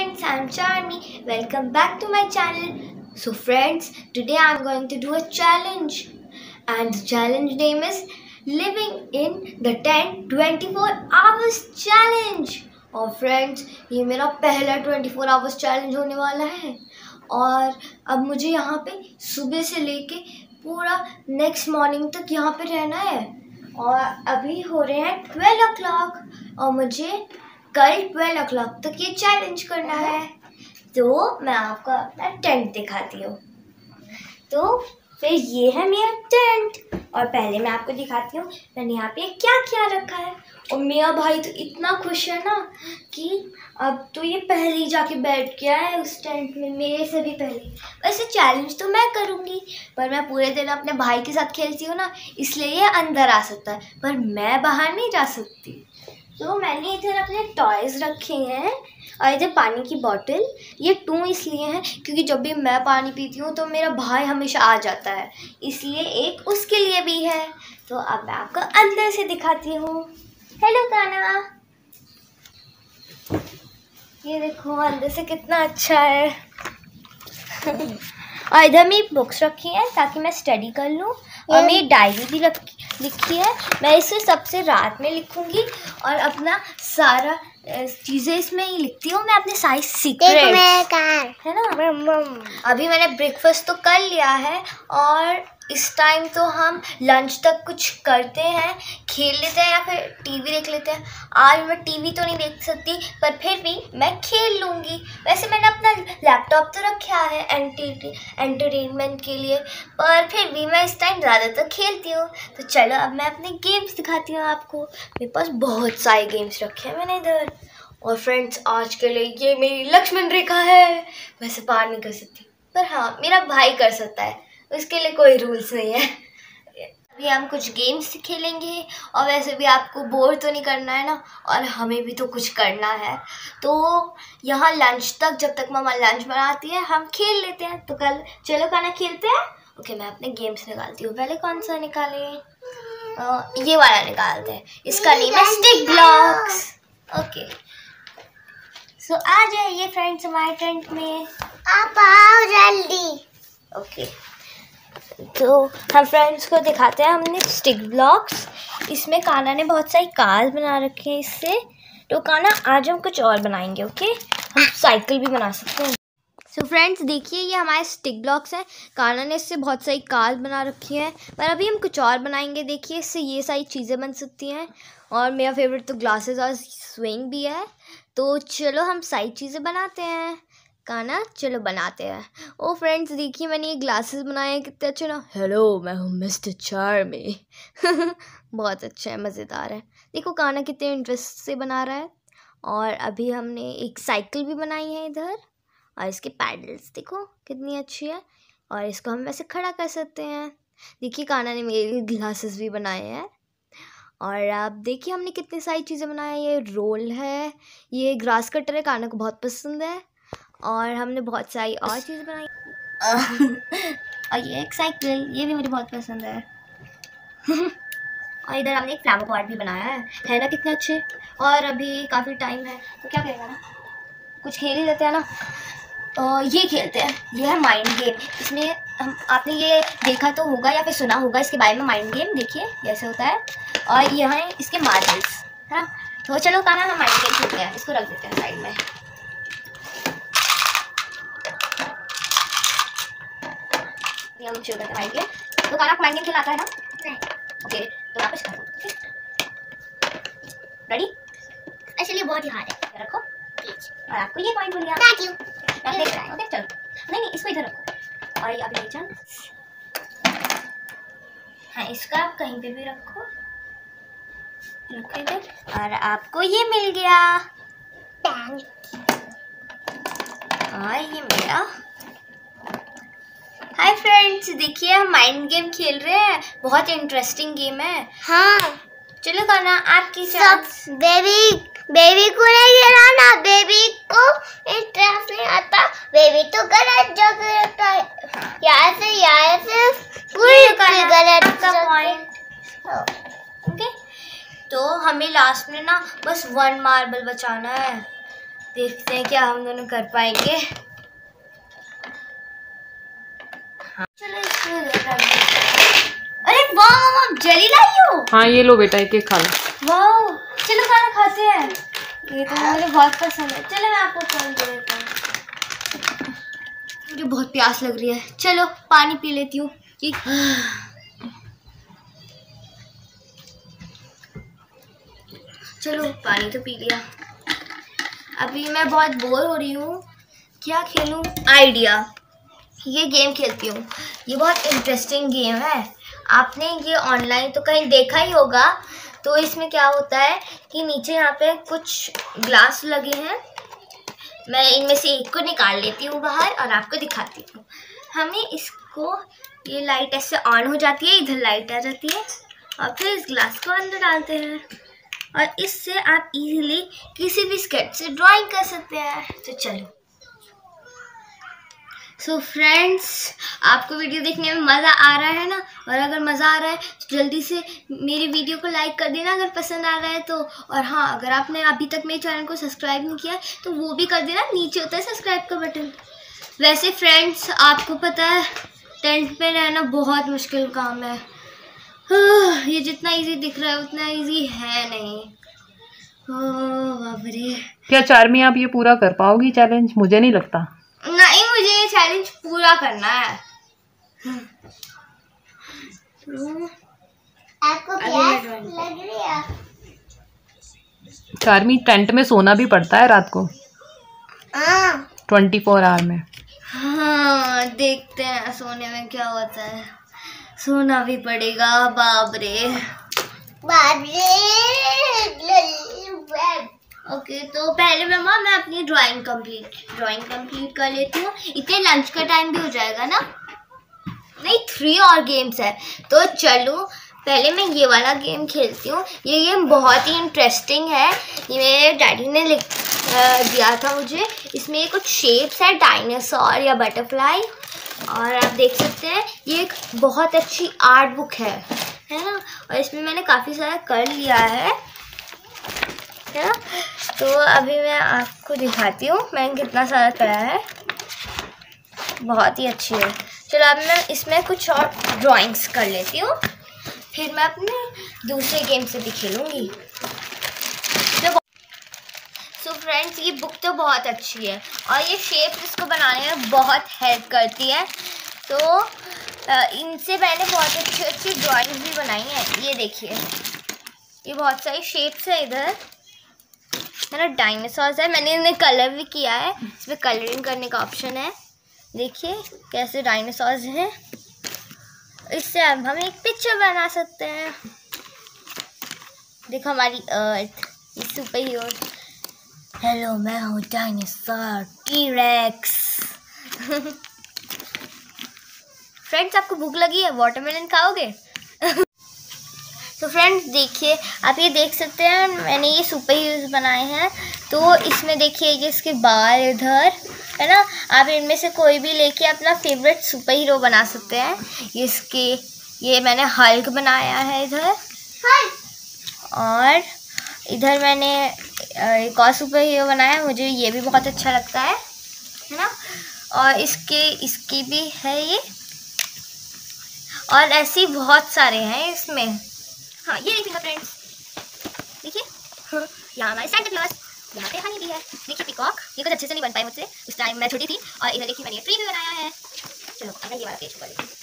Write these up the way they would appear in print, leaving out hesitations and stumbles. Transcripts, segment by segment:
friends, I'm Charmy. Welcome back to my channel. So friends, today I'm going to do a challenge. And the challenge name is Living in the Tent 24 Hours Challenge. और friends, ये मेरा पहला 24 hours challenge होने वाला है. और अब मुझे यहाँ पे सुबह से लेके पूरा नेक्स्ट मॉर्निंग तक यहाँ पे रहना है. और अभी हो रहे हैं 12 o'clock और मुझे कल 12 o'clock तक ये चैलेंज करना है. तो मैं आपको अपना टेंट दिखाती हूँ. तो फिर ये है मेरा टेंट. और पहले मैं आपको दिखाती हूँ मैंने यहाँ पे क्या क्या रखा है. और मेरा भाई तो इतना खुश है ना कि अब तो ये पहले ही जाके बैठ गया है उस टेंट में मेरे से भी पहले. वैसे चैलेंज तो मैं करूँगी पर मैं पूरे दिन अपने भाई के साथ खेलती हूँ ना, इसलिए ये अंदर आ सकता है पर मैं बाहर नहीं जा सकती. तो मैंने इधर अपने टॉयज़ रखे हैं और इधर पानी की बॉटल. ये 2 इसलिए हैं क्योंकि जब भी मैं पानी पीती हूँ तो मेरा भाई हमेशा आ जाता है, इसलिए एक उसके लिए भी है. तो अब मैं आपको अंदर से दिखाती हूँ. हेलो काना, ये देखो अंदर से कितना अच्छा है. और इधर मेरी बुक्स रखी हैं ताकि मैं स्टडी कर लूँ. और मेरी डायरी भी लिखी है. मैं इसे सबसे रात में लिखूंगी और अपना सारा चीज़ें इसमें ही लिखती हूँ. मैं अपने सारे सीक्रेट्स है ना. अभी मैंने ब्रेकफास्ट तो कर लिया है और इस टाइम तो हम लंच तक कुछ करते हैं, खेल लेते हैं या फिर टीवी देख लेते हैं. आज मैं टीवी तो नहीं देख सकती पर फिर भी मैं खेल लूँगी. वैसे मैंने अपना लैपटॉप तो रखा है एंटरटेनमेंट के लिए, पर फिर भी मैं इस टाइम ज़्यादातर खेलती हूँ. तो चलो अब मैं अपने गेम्स दिखाती हूँ आपको. मेरे पास बहुत सारे गेम्स रखे हैं मैंने इधर. और फ्रेंड्स, आज के लिए ये मेरी लक्ष्मण रेखा है. वैसे पार नहीं कर सकती पर हाँ मेरा भाई कर सकता है, उसके लिए कोई रूल्स नहीं है. अभी हम कुछ गेम्स खेलेंगे और वैसे भी आपको बोर तो नहीं करना है ना, और हमें भी तो कुछ करना है. तो यहाँ लंच तक जब तक मामा लंच बनाती है हम खेल लेते हैं. तो कल चलो खाना खेलते हैं. ओके, मैं अपने गेम्स निकालती हूँ. पहले कौन सा निकालें? ये वाला निकालते हैं. इसका नेम है स्टिक ब्लॉक्स. ओके, सो आ जाइए फ्रेंड्स हमारे टेंट में. आप आओ जल्दी. ओके, तो हम फ्रेंड्स को दिखाते हैं हमने स्टिक ब्लॉक्स. इसमें काना ने बहुत सारी कार्स बना रखे हैं इससे. तो काना आज हम कुछ और बनाएंगे. ओके, हम साइकिल भी बना सकते हैं. सो फ्रेंड्स देखिए, ये हमारे स्टिक ब्लॉक्स हैं. काना ने इससे बहुत सारी कार्स बना रखी हैं पर अभी हम कुछ और बनाएंगे. देखिए, इससे ये सारी चीज़ें बन सकती हैं. और मेरा फेवरेट तो ग्लासेस और स्विंग भी है. तो चलो हम सारी चीज़ें बनाते हैं. काना चलो बनाते हैं. ओ फ्रेंड्स देखिए, मैंने ये ग्लासेस बनाए हैं कितने अच्छे ना. हेलो, मैं हूँ मिस्टर चार्मी. बहुत अच्छा है, मज़ेदार है. देखो काना कितने इंटरेस्ट से बना रहा है. और अभी हमने एक साइकिल भी बनाई है इधर. और इसके पैडल्स देखो कितनी अच्छी है. और इसको हम वैसे खड़ा कर सकते हैं. देखिए काना ने मेरे लिए ग्लासेस भी बनाए हैं. और आप देखिए हमने कितनी सारी चीज़ें बनाई. ये रोल है, ये ग्रास कटर है, काना को बहुत पसंद है. और हमने बहुत सारी और चीज़ें बनाई. और ये एक साइकिल, ये भी मुझे बहुत पसंद है. और इधर हमने एक फ्लावर पॉट भी बनाया है ना, कितने अच्छे. और अभी काफ़ी टाइम है तो क्या करेगा ना, कुछ खेल ही लेते हैं ना. ये खेलते हैं. ये है माइंड गेम. इसमें हम आपने ये देखा तो होगा या फिर सुना होगा इसके बारे में. माइंड गेम देखिए कैसे होता है. और ये हैं इसके मार्बल्स है ना. तो चलो काना हम माइंड गेम खेलते हैं. इसको रख देते हैं साइड में. ये हम शुरू करते हैं माइंड गेम. तो काना माइंड गेम खेलाता है ना. ओके, तो वापस करो. रेडी? एक्चुअली बहुत ही हार्ड है. रखो और आपको ये पॉइंट मिल गया. Thank you. देख चलो. नहीं इसको इधर रखो. और अभी ले चल. हाँ, इसका आप कहीं पे भी रखो इधर. और आपको ये मिल गया. और ये मेरा. हाय फ्रेंड्स, देखिए हम माइंड गेम खेल रहे हैं. बहुत इंटरेस्टिंग गेम है. हाँ, चलो काना आपकी चांस. बेबी को नहीं गिराना. बेबी को इंटरेस्ट नहीं आता. बेबी तो गलत जगह रहता है. यहाँ से पूरी गलत पॉइंट. ओके, तो हमें लास्ट में ना बस 1 मार्बल बचाना है. देखते हैं क्या हम दोनों कर पाएंगे। हाँ। चलो इसको अरे वाह मम्मा जेली लाई हो। हाँ ये लो बेटा, एक खा लो। वाह चलो खाना खाते हैं, ये तो मुझे बहुत पसंद है। चलो मैं आपको फोन दे देता हूँ, मुझे बहुत प्यास लग रही है। चलो पानी पी लेती हूँ। चलो पानी तो पी लिया। अभी मैं बहुत बोर हो रही हूँ, क्या खेलूँ? आइडिया, ये गेम खेलती हूँ। ये बहुत इंटरेस्टिंग गेम है, आपने ये ऑनलाइन तो कहीं देखा ही होगा। तो इसमें क्या होता है कि नीचे यहाँ पे कुछ ग्लास लगे हैं, मैं इनमें से एक को निकाल लेती हूँ बाहर और आपको दिखाती हूँ। हमें इसको, ये लाइट ऐसे ऑन हो जाती है, इधर लाइट आ जाती है और फिर इस ग्लास को अंदर डालते हैं और इससे आप इजीली किसी भी स्केच से ड्राइंग कर सकते हैं। तो चलो। सो फ्रेंड्स, आपको वीडियो देखने में मज़ा आ रहा है ना? और अगर मज़ा आ रहा है तो जल्दी से मेरी वीडियो को लाइक कर देना अगर पसंद आ रहा है तो। और हाँ, अगर आपने अभी तक मेरे चैनल को सब्सक्राइब नहीं किया तो वो भी कर देना, नीचे होता है सब्सक्राइब का बटन। वैसे फ्रेंड्स, आपको पता है टेंट पे रहना बहुत मुश्किल काम है। ये जितना इजी दिख रहा है उतना इजी है नहीं। बाप रे। क्या चार्मी आप ये पूरा कर पाओगी चैलेंज? मुझे नहीं लगता। नहीं, मुझे ये चैलेंज पूरा करना है। आपको प्यास लग रही है? चार्मी, टेंट में सोना भी पड़ता है रात को 24 आवर में। हाँ, देखते हैं सोने में क्या होता है। सोना भी पड़ेगा, बाप रे। ओके, तो पहले मम्मा मैं अपनी ड्राइंग कंप्लीट कर लेती हूँ। इतने लंच का टाइम भी हो जाएगा ना? नहीं, 3 और गेम्स है। तो चलो पहले मैं ये वाला गेम खेलती हूँ। ये गेम बहुत ही इंटरेस्टिंग है, ये मेरे डैडी ने दिया था मुझे। इसमें ये कुछ शेप्स है, डायनासोर या बटरफ्लाई, और आप देख सकते हैं ये एक बहुत अच्छी आर्ट बुक है ना? और इसमें मैंने काफ़ी सारा कर लिया है ना? तो अभी मैं आपको दिखाती हूँ मैंने कितना सारा करा है, बहुत ही अच्छी है। चलो अब मैं इसमें कुछ और ड्राइंग्स कर लेती हूँ, फिर मैं अपने दूसरे गेम से भी खेलूँगी। सो फ्रेंड्स, ये बुक तो बहुत अच्छी है और ये शेप इसको बनाने में बहुत हेल्प करती है। तो इनसे मैंने बहुत अच्छी ड्राइंग्स भी बनाई हैं। ये देखिए, ये बहुत सारी शेप्स है, इधर है ना, डायनासोर्स है। मैंने इन्हें कलर भी किया है, इसमें कलरिंग करने का ऑप्शन है। देखिए कैसे डायनासोर्स हैं। इससे अब हम एक पिक्चर बना सकते हैं। देखो हमारी अर्थ, ये सुपर हीरो। हेलो, मैं हूँ डायनासोर टी-रेक्स। फ्रेंड्स, आपको भूख लगी है? वाटरमेलन खाओगे? तो फ्रेंड्स देखिए, आप ये देख सकते हैं मैंने ये सुपर हीरोज बनाए हैं। तो इसमें देखिए ये इसके बाल इधर है ना, आप इनमें से कोई भी लेके अपना फेवरेट सुपर हीरो बना सकते हैं। ये मैंने हल्क बनाया है इधर, और इधर मैंने एक और सुपर हीरो बनाया है, मुझे ये भी बहुत अच्छा लगता है ना। और इसकी भी है ये, और ऐसे ही बहुत सारे हैं इसमें। हाँ, ये देखिए फ्रेंड्स, देखिए यहाँ हमारे सैंटा क्लॉज, यहाँ पे हनी भी है। देखिए पिकॉक, ये कुछ अच्छे से नहीं बन पाए मुझसे, उस टाइम मैं छोटी थी। और इधर देखिए मैंने ट्री भी बनाया है। चलो अब ये वाला पेज ऊपर देखिए।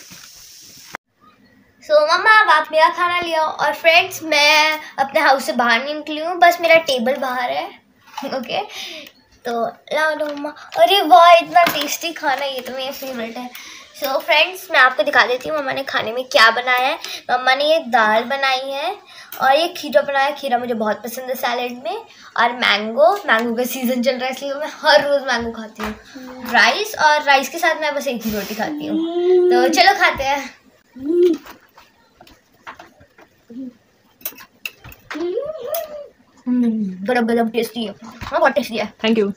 सो मम्मा, अब आप मेरा खाना ले आओ। और फ्रेंड्स, मैं अपने हाउस से बाहर नहीं निकली हूँ, बस मेरा टेबल बाहर है। ओके, तो लाओ मम्मा। अरे वाह, इतना टेस्टी खाना, ये तो मेरा फेवरेट है। सो फ्रेंड्स, मैं आपको दिखा देती हूँ मम्मा ने खाने में क्या बनाया है। मम्मा ने ये दाल बनाई है और ये खीरा बनाया है। खीरा मुझे बहुत पसंद है सैलेड में। और मैंगो का सीज़न चल रहा है, इसलिए मैं हर रोज़ मैंगो खाती हूँ। राइस, और राइस के साथ मैं बस एक ही रोटी खाती हूँ। तो चलो खाते हैं। बड़ा टेस्टी है, बहुत टेस्टी है। Thank you.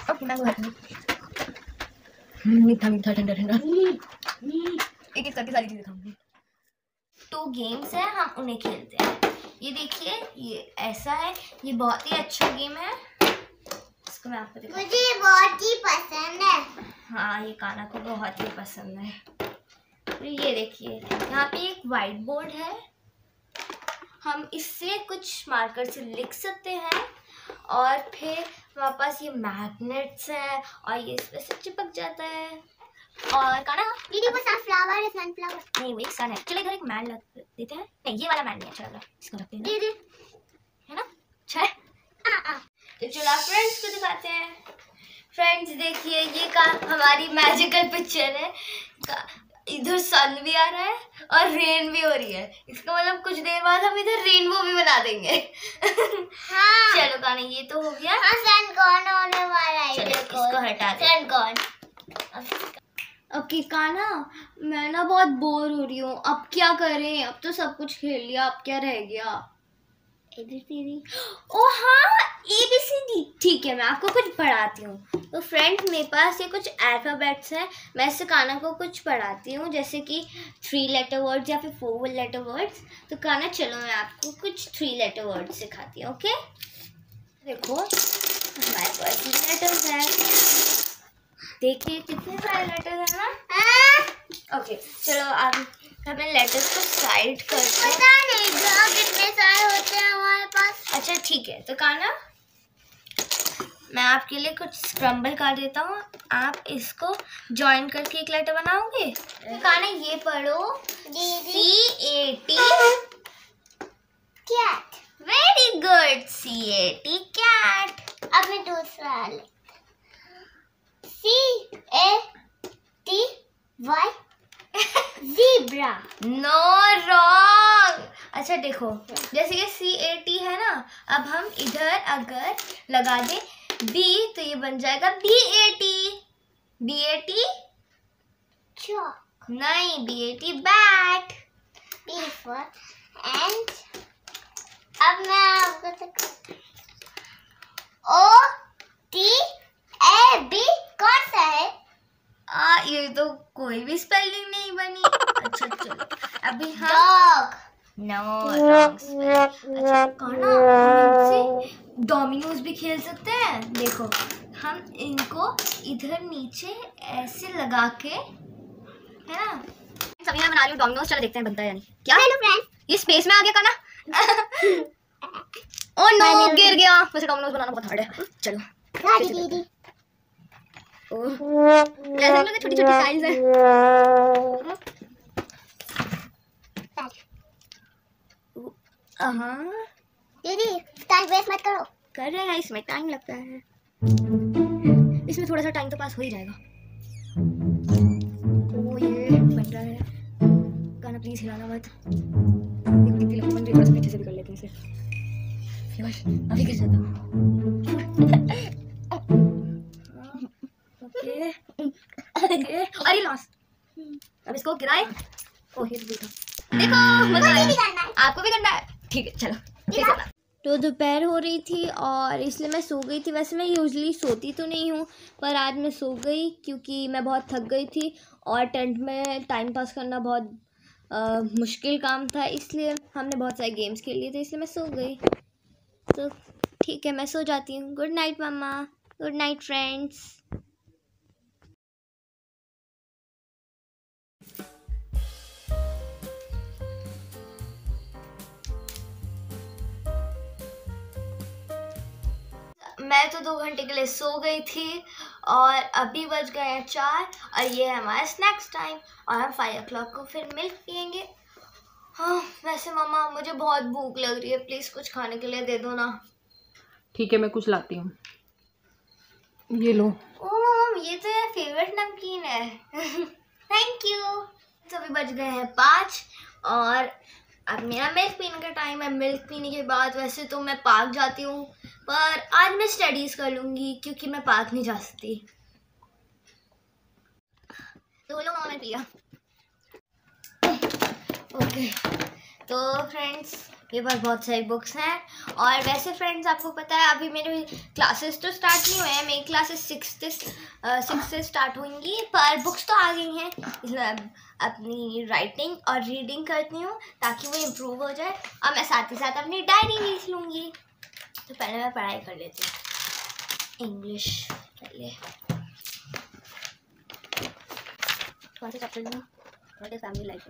मीठा मीठा ठंडा ठंडा, एक एक करके सारी चीजें खाऊंगी। 2 गेम्स है, हम उन्हें खेलते हैं। ये देखिए, ये ऐसा है, ये बहुत ही अच्छा गेम है। इसको मैं आपको दिखा। मुझे ये बहुत ही पसंद है। हाँ, ये काना को बहुत ही पसंद है। तो ये देखिए, यहाँ पे एक व्हाइट बोर्ड है, हम इससे कुछ मार्कर से लिख सकते हैं, और फिर हमारे पास ये मैग्नेट्स हैं और ये इस पे से चिपक जाता है। और काना दीदी वो सनफ्लावर है, सनफ्लावर नहीं, वो एक सन है। चलो इधर एक मैन लग देते हैं। नहीं, ये वाला मैन नहीं अच्छा लग रहा, इसको रखते हैं दीदी, है ना। अच्छा है। तो चलो फ्रेंड्स को दिखाते हैं। फ्रेंड्स देखिए, ये का हमारी मैजिकल पिक्चर है। इधर सन भी आ रहा है और रेन भी हो रही है। इसका मतलब कुछ देर बाद हम इधर रेनबो भी बना देंगे। हाँ। चलो गाना, ये तो हो गया। हाँ, सन कौन होने वाला है? चलो इसको हटा दे। सन कौन? ओके काना, मैं ना बहुत बोर हो रही हूँ, अब क्या करें? अब तो सब कुछ खेल लिया, अब क्या रह गया? ABCD। ओ हाँ, ABCD। ठीक है, मैं आपको कुछ पढ़ाती हूँ। तो फ्रेंड्स, मेरे पास ये कुछ अल्फ़ाबेट्स हैं, मैं इससे काना को कुछ पढ़ाती हूँ, जैसे कि 3 लेटर वर्ड्स या फिर 4 लेटर वर्ड्स। तो काना चलो, मैं आपको कुछ 3 लेटर वर्ड्स सिखाती हूँ। ओके, देखो हमारे पास ये लेटर्स हैं, देखिए कितने सारे लेटर्स हैं ना। ओके चलो, आप हमें लेटर्स को साइड करते हैं। पता नहीं कितने सारे होते हैं हमारे पास। अच्छा ठीक है, तो काना मैं आपके लिए कुछ स्क्रम्बल कर देता हूँ, आप इसको जॉइन करके एक लेटर बनाओगे। तो काना ये पढ़ो, CAT। Cat. Very good, CAT cat. अब मैं दूसरा ले। CATY zebra. No, wrong. अच्छा देखो, जैसे ये CAT है ना, अब हम इधर अगर लगा दें B तो ये बन जाएगा BAT। BAT chalk. नहीं, BAT bat. B for and अब मैं आपको OTAB कौन सा है? ये तो कोई भी स्पेलिंग नहीं बनी। अच्छा चलो, अभी हम डॉग। No, wrong. अच्छा काना, हम इनसे डोमिनोज भी खेल सकते हैं। देखो, हम इनको इधर नीचे ऐसे लगा के, है ना। सभी मैं बना रही हूँ डोमिनोज, चलो देखते हैं बनता है या नहीं। क्या? Hello friends. ये स्पेस में आ गया काना। ओ नो, गिर गया। वैसे डोमिनोज बनाना बहुत हार्ड है। चलो दीदी। ऐसे लगे छोटी छोटी टाइल्स है। दीदी टाइम वेस्ट मत करो। कर रहे हैं, इसमें टाइम लगता है, इसमें थोड़ा सा टाइम तो पास हो ही जाएगा। ओ ये बन रहा है। गाना प्लीज हिलाना मत। कितनी लंबी बन रही है, थोड़ा सा पीछे से भी कर लेते हैं इसे। बस अभी गिर जाता। ओके, अरे लॉस। अब इसको गिराए। ओह ये तो देखो, मजा आया। आपको भी करना है? ठीक है चलो, फिर से। तो दोपहर हो रही थी और इसलिए मैं सो गई थी। वैसे मैं यूजुअली सोती तो नहीं हूँ, पर आज मैं सो गई क्योंकि मैं बहुत थक गई थी और टेंट में टाइम पास करना बहुत मुश्किल काम था, इसलिए हमने बहुत सारे गेम्स खेल लिए थे, इसलिए मैं सो गई। तो ठीक है, मैं सो जाती हूँ। गुड नाइट मम्मा, गुड नाइट फ्रेंड्स। मैं तो 2 घंटे के लिए सो गई थी और अभी बज गए हैं 4 और ये है हमारा स्नैक्स टाइम और हम 5 o'clock को फिर मिल्क पियेंगे। हाँ वैसे मम्मा मुझे बहुत भूख लग रही है, प्लीज़ कुछ खाने के लिए दे दो ना। ठीक है, मैं कुछ लाती हूँ, ये लो। ओह ये तो मेरा फेवरेट नमकीन है। Thank you. तो अभी बज गए हैं 5 और अब मेरा मिल्क पीने का टाइम है। मिल्क पीने के बाद वैसे तो मैं पार्क जाती हूँ, पर आज मैं स्टडीज़ कर लूँगी क्योंकि मैं पार्क नहीं जा सकती। तो बोलो मैंने पिया। ओके तो फ्रेंड्स मेरे पास बहुत सारी बुक्स हैं और वैसे फ्रेंड्स आपको पता है अभी मेरे क्लासेस तो स्टार्ट नहीं हुए हैं, मेरी क्लासेस 6 से स्टार्ट होंगी, पर बुक्स तो आ गई हैं, इसलिए अपनी राइटिंग और रीडिंग करती हूँ ताकि वो इम्प्रूव हो जाए और मैं साथ ही साथ अपनी डायरी लिख लूँगी। तो पहले मैं पढ़ाई कर लेती हूँ। इंग्लिश पहले कौन से चैप्टर में what is family life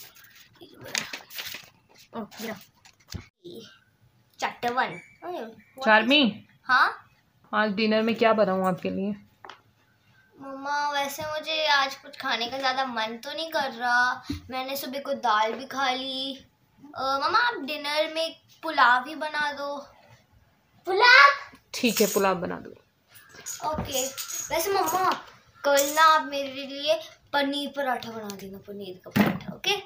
chapter 1 Charmi हाँ आज डिनर में क्या बनाऊँ आपके लिए? मम्मा वैसे मुझे आज कुछ खाने का ज़्यादा मन तो नहीं कर रहा, मैंने सुबह को दाल भी खा ली। मम्मा आप डिनर में पुलाव ही बना दो। पुलाव? ठीक है पुलाव बना दो। ओके वैसे मम्मा कल ना आप मेरे लिए पनीर पराठा बना देना, पनीर का पराठा। ओके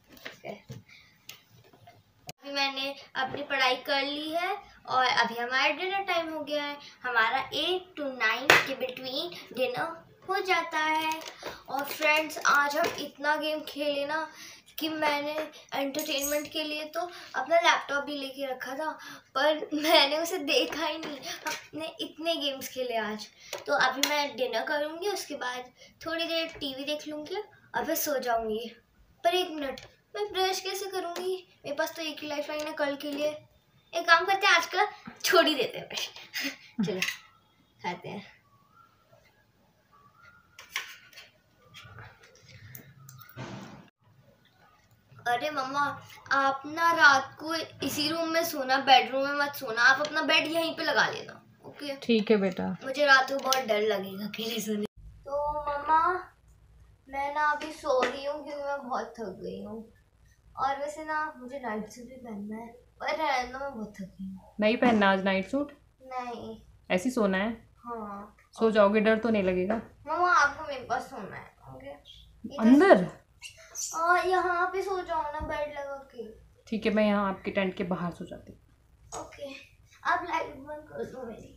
अभी मैंने अपनी पढ़ाई कर ली है और अभी हमारा डिनर टाइम हो गया है। हमारा 8 to 9 के बिटवीन डिनर हो जाता है। और फ्रेंड्स आज हम इतना गेम खेले ना कि मैंने एंटरटेनमेंट के लिए तो अपना लैपटॉप भी लेके रखा था, पर मैंने उसे देखा ही नहीं। हमने इतने गेम्स खेले आज। तो अभी मैं डिनर करूँगी, उसके बाद थोड़ी देर टीवी देख लूँगी और फिर सो जाऊँगी। पर 1 मिनट, मैं ब्रश कैसे करूँगी? मेरे पास तो एक ही लाइफ लाइन है कल के लिए। एक काम करते हैं आज का छोड़ ही देते हैं ब्रश। चलो खाते हैं। अरे मम्मा आप ना रात को इसी रूम में सोना, बेडरूम में मत सोना। आप अपना बेड यहीं पे लगा लेना। ओके ठीक है बेटा। मुझे रात को बहुत डर लगेगा अकेले सोने। तो मम्मा मैं ना अभी सो रही हूँ क्योंकि मैं बहुत थक गई हूँ। और वैसे ना मुझे नाइट सूट भी पहनना है, पर रहना मैं बहुत थक गई हूँ। नहीं पहनना आज नाइट सूट? नहीं। ऐसी सोना है? हाँ। सो जाओगे, डर तो नहीं लगेगा? मम्मा आपको मेरे पास सोना है। ओके अंदर? यहाँ पे सो जाओ ना बेड लगा के। ठीक है मैं यहाँ आपके टेंट के बाहर सो जाती हूँ। ओके आप लाइट बंद कर दो मेरी।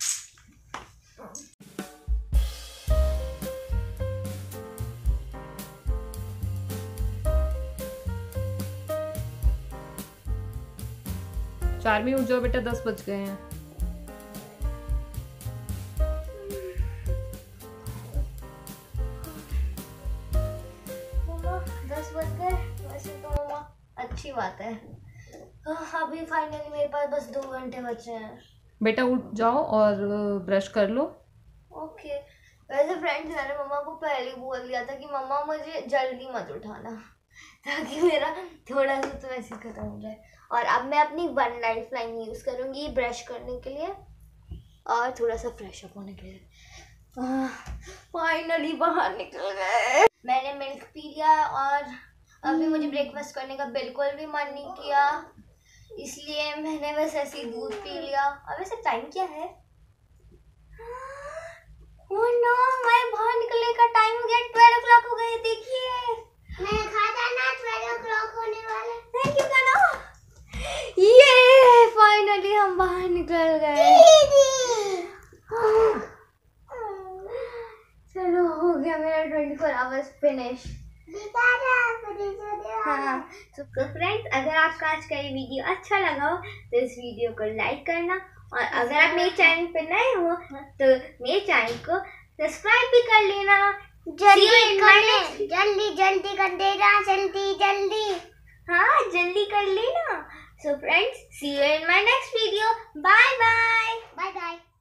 चार्मी उठ जाओ बेटा, 10 बज गए हैं। मम्मा 10 बज गए? वैसे तो मम्मा अच्छी बात है। अभी फाइनली मेरे पास बस 2 घंटे बचे हैं। बेटा उठ जाओ और ब्रश कर लो। ओके वैसे फ्रेंड्स मैंने मम्मा को पहले ही बोल दिया था कि मम्मा मुझे जल्दी मत उठाना, ताकि मेरा थोड़ा सा तो ऐसे खत्म हो जाए। और अब मैं अपनी 1 लाइफ लाइन यूज़ करूँगी ब्रश करने के लिए और थोड़ा सा फ्रेश अप होने के लिए। फाइनली बाहर निकल गए। मैंने मिल्क पी लिया और अभी मुझे ब्रेकफास्ट करने का बिल्कुल भी मन नहीं किया, इसलिए मैंने बस ऐसे ही दूध पी लिया। और वैसे टाइम क्या है? ओह नो मैं बाहर निकलने का टाइम हो गया। 12 o'clock हो गए। देखिए मैंने कहा था ना 12 o'clock होने वाला। थैंक यू काना। ये फाइनली हम बाहर निकल गए। चलो हो गया मेरा 24 आवर्स फिनिश। हाँ तो फ्रेंड्स अगर आपका आज का ये वीडियो अच्छा लगा हो तो इस वीडियो को लाइक करना, और अगर आप मेरे चैनल पे नए हो तो मेरे चैनल को सब्सक्राइब भी कर लेना। जल्दी जल्दी कर देना, जल्दी जल्दी। हाँ जल्दी कर लेना। So friends see you in my next video. Bye bye. Bye bye.